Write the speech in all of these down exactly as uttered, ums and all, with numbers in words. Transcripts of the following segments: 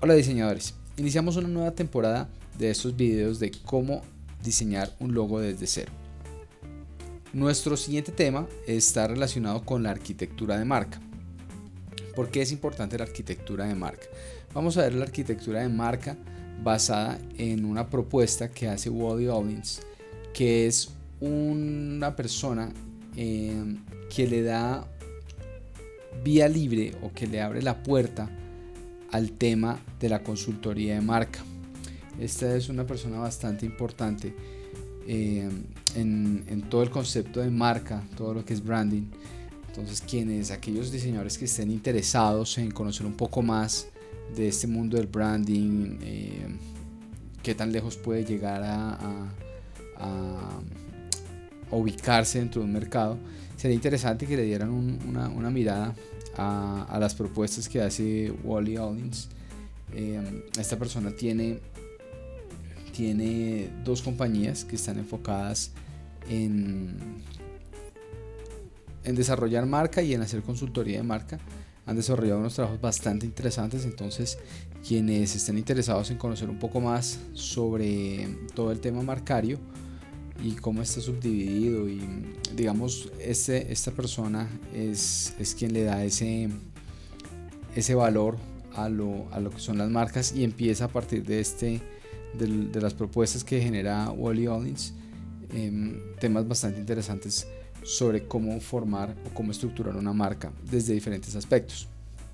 Hola diseñadores, iniciamos una nueva temporada de estos videos de cómo diseñar un logo desde cero. Nuestro siguiente tema está relacionado con la arquitectura de marca. ¿Por qué es importante la arquitectura de marca? Vamos a ver la arquitectura de marca basada en una propuesta que hace Wally Ollins, que es una persona eh, que le da vía libre o que le abre la puerta al tema de la consultoría de marca. Esta es una persona bastante importante eh, en, en todo el concepto de marca, todo lo que es branding. Entonces, quienes, aquellos diseñadores que estén interesados en conocer un poco más de este mundo del branding, eh, qué tan lejos puede llegar a, a, a, a ubicarse dentro de un mercado, sería interesante que le dieran un, una, una mirada a, a las propuestas que hace Wally Ollins. Eh, esta persona tiene, tiene dos compañías que están enfocadas en, en desarrollar marca y en hacer consultoría de marca. Han desarrollado unos trabajos bastante interesantes, entonces quienes estén interesados en conocer un poco más sobre todo el tema marcario y cómo está subdividido, y digamos este, esta persona es, es quien le da ese, ese valor a lo, a lo que son las marcas, y empieza a partir de, este, de, de las propuestas que genera Wally Ollins, eh, temas bastante interesantes sobre cómo formar o cómo estructurar una marca desde diferentes aspectos.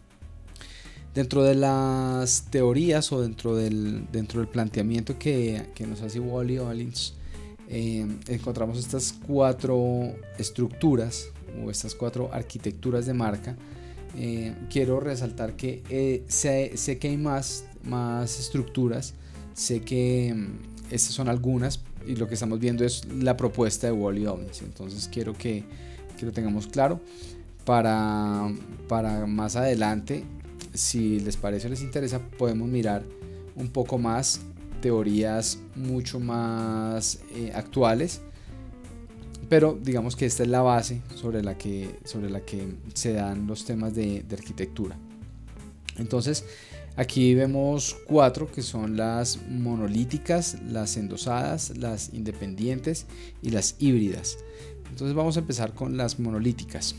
Dentro de las teorías o dentro del, dentro del planteamiento que, que nos hace Wally Ollins, eh, encontramos estas cuatro estructuras o estas cuatro arquitecturas de marca. Eh, quiero resaltar que eh, sé, sé que hay más, más estructuras, sé que mm, estas son algunas, y lo que estamos viendo es la propuesta de Wally Ollins. Entonces quiero que, que lo tengamos claro para, para más adelante, si les parece o les interesa, podemos mirar un poco más teorías mucho más eh, actuales, pero digamos que esta es la base sobre la que, sobre la que se dan los temas de, de arquitectura. Entonces aquí vemos cuatro, que son las monolíticas, las endosadas, las independientes y las híbridas. Entonces vamos a empezar con las monolíticas.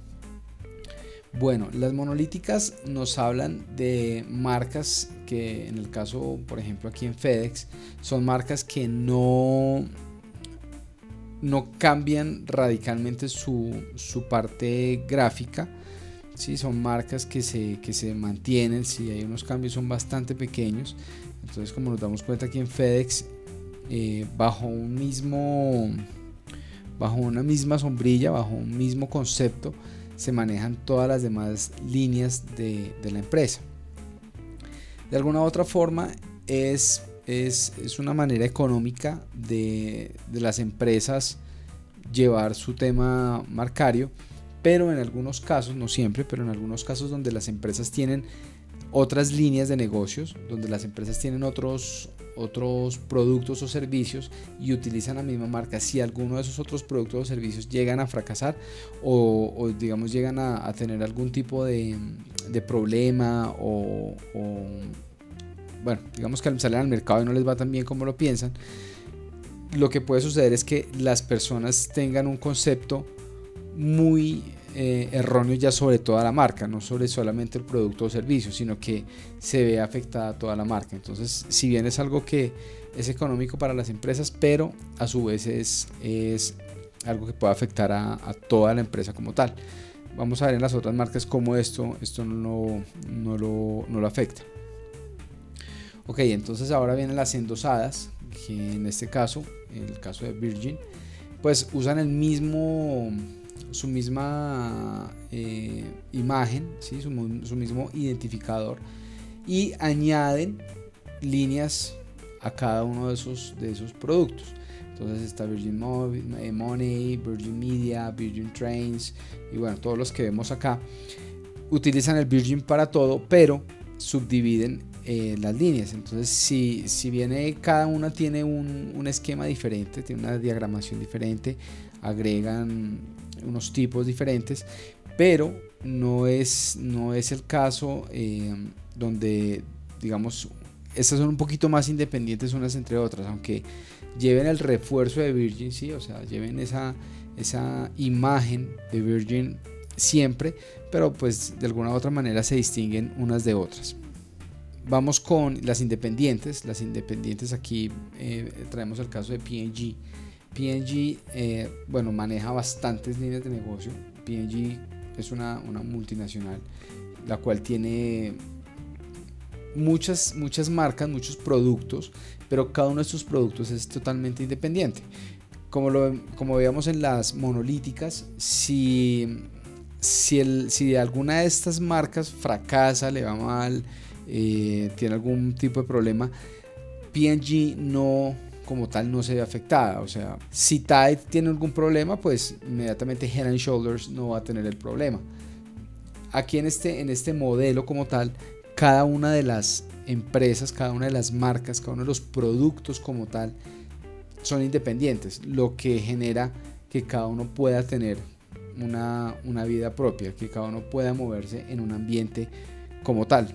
Bueno, las monolíticas nos hablan de marcas que, en el caso, por ejemplo, aquí en FedEx, son marcas que no, no cambian radicalmente su, su parte gráfica. Sí, son marcas que se, que se mantienen. Si hay unos cambios, son bastante pequeños. Entonces, como nos damos cuenta aquí en FedEx, eh, bajo un mismo, bajo una misma sombrilla, bajo un mismo concepto, se manejan todas las demás líneas de, de la empresa. De alguna u otra forma, es, es, es una manera económica de, de las empresas llevar su tema marcario, pero en algunos casos, no siempre, pero en algunos casos donde las empresas tienen otras líneas de negocios, donde las empresas tienen otros, otros productos o servicios y utilizan la misma marca, si alguno de esos otros productos o servicios llegan a fracasar o, o digamos llegan a, a tener algún tipo de, de problema o, o bueno, digamos que salen al mercado y no les va tan bien como lo piensan, lo que puede suceder es que las personas tengan un concepto muy eh, erróneo ya sobre toda la marca, no sobre solamente el producto o servicio, sino que se ve afectada toda la marca. Entonces, si bien es algo que es económico para las empresas, pero a su vez es, es algo que puede afectar a, a toda la empresa como tal. Vamos a ver en las otras marcas cómo esto, esto no, no, lo, no lo afecta. Ok, entonces ahora vienen las endosadas, que en este caso, en el caso de Virgin, pues usan el mismo, su misma eh, imagen, ¿sí? su, su mismo identificador, y añaden líneas a cada uno de esos, de esos productos. Entonces está Virgin Money, Virgin Media, Virgin Trains, y bueno, todos los que vemos acá utilizan el Virgin para todo, pero subdividen eh, las líneas. Entonces, si, si viene, cada una tiene un, un esquema diferente, tiene una diagramación diferente, agregan unos tipos diferentes, pero no es, no es el caso eh, donde digamos, estas son un poquito más independientes unas entre otras, aunque lleven el refuerzo de Virgin, sí, o sea, lleven esa, esa imagen de Virgin siempre, pero pues de alguna u otra manera se distinguen unas de otras. Vamos con las independientes. Las independientes aquí eh, traemos el caso de P and G. P and G, eh, bueno, maneja bastantes líneas de negocio. P and G es una, una multinacional, la cual tiene muchas, muchas marcas, muchos productos, pero cada uno de estos productos es totalmente independiente. Como, lo, como veíamos en las monolíticas, si, si, el, si alguna de estas marcas fracasa, le va mal, eh, tiene algún tipo de problema, P and G no, como tal, no se ve afectada. O sea, si Tide tiene algún problema, pues inmediatamente Head and Shoulders no va a tener el problema. Aquí en este, en este modelo como tal, cada una de las empresas, cada una de las marcas, cada uno de los productos como tal son independientes, lo que genera que cada uno pueda tener una, una vida propia, que cada uno pueda moverse en un ambiente como tal.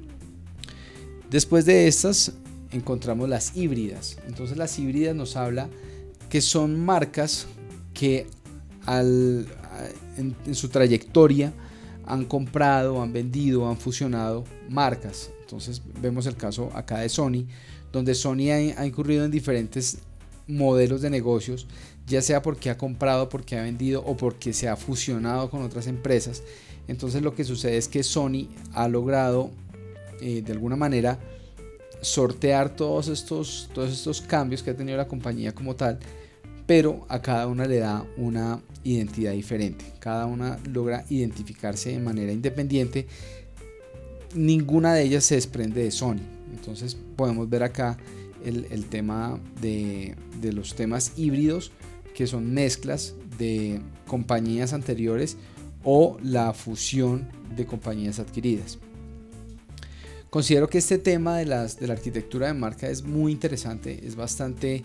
Después de estas encontramos las híbridas. Entonces las híbridas nos habla que son marcas que al, en, en su trayectoria han comprado, han vendido, han fusionado marcas. Entonces vemos el caso acá de Sony, donde Sony ha, ha incurrido en diferentes modelos de negocios, ya sea porque ha comprado, porque ha vendido o porque se ha fusionado con otras empresas. Entonces lo que sucede es que Sony ha logrado eh, de alguna manera sortear todos estos, todos estos cambios que ha tenido la compañía como tal, pero a cada una le da una identidad diferente. Cada una logra identificarse de manera independiente. Ninguna de ellas se desprende de Sony. Entonces podemos ver acá el, el tema de, de los temas híbridos, que son mezclas de compañías anteriores o la fusión de compañías adquiridas. Considero que este tema de, las, de la arquitectura de marca es muy interesante, es bastante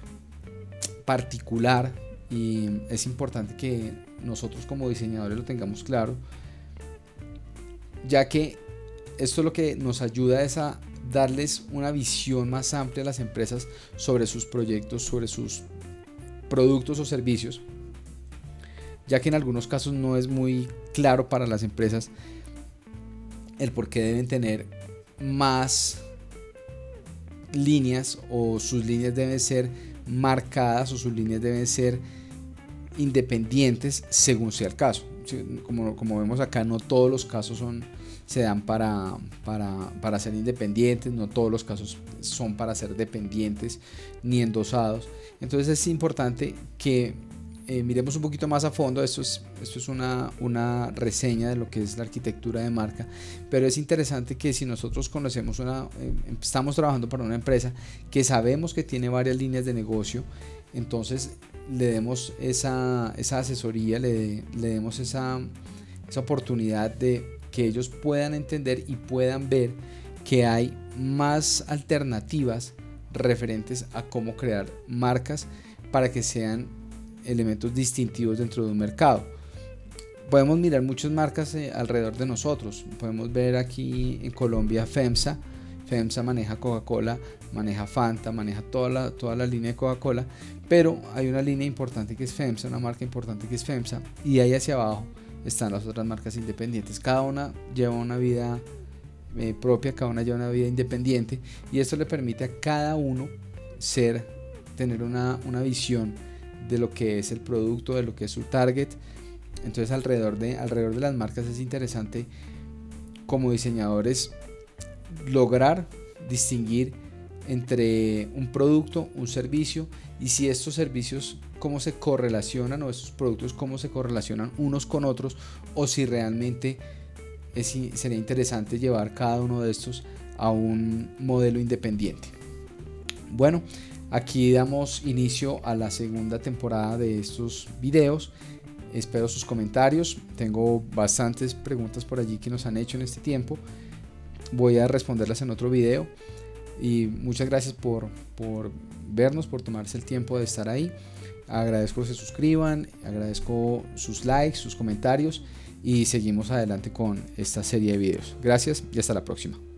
particular y es importante que nosotros como diseñadores lo tengamos claro, ya que esto lo que nos ayuda es a darles una visión más amplia a las empresas sobre sus proyectos, sobre sus productos o servicios, ya que en algunos casos no es muy claro para las empresas el por qué deben tener más líneas, o sus líneas deben ser marcadas, o sus líneas deben ser independientes según sea el caso. Como, como vemos acá, no todos los casos son, se dan para, para, para ser independientes, no todos los casos son para ser dependientes ni endosados. Entonces es importante que eh, miremos un poquito más a fondo. Esto es, esto es una, una reseña de lo que es la arquitectura de marca, pero es interesante que si nosotros conocemos una, eh, estamos trabajando para una empresa que sabemos que tiene varias líneas de negocio, entonces le demos esa, esa asesoría, le, le demos esa, esa oportunidad de que ellos puedan entender y puedan ver que hay más alternativas referentes a cómo crear marcas para que sean elementos distintivos dentro de un mercado. Podemos mirar muchas marcas eh, alrededor de nosotros. Podemos ver aquí en Colombia FEMSA. FEMSA maneja Coca-Cola, maneja Fanta, maneja toda la, toda la línea de Coca-Cola, pero hay una línea importante que es FEMSA, una marca importante que es FEMSA, y ahí hacia abajo están las otras marcas independientes. Cada una lleva una vida eh, propia, cada una lleva una vida independiente, y esto le permite a cada uno ser, tener una, una visión de lo que es el producto, de lo que es su target. Entonces alrededor de, alrededor de las marcas es interesante como diseñadores lograr distinguir entre un producto, un servicio, y si estos servicios cómo se correlacionan, o estos productos cómo se correlacionan unos con otros, o si realmente es, sería interesante llevar cada uno de estos a un modelo independiente. Bueno, aquí damos inicio a la segunda temporada de estos videos. Espero sus comentarios. Tengo bastantes preguntas por allí que nos han hecho en este tiempo. Voy a responderlas en otro video. Y muchas gracias por, por vernos, por tomarse el tiempo de estar ahí. Agradezco que se suscriban, agradezco sus likes, sus comentarios, y seguimos adelante con esta serie de videos. Gracias y hasta la próxima.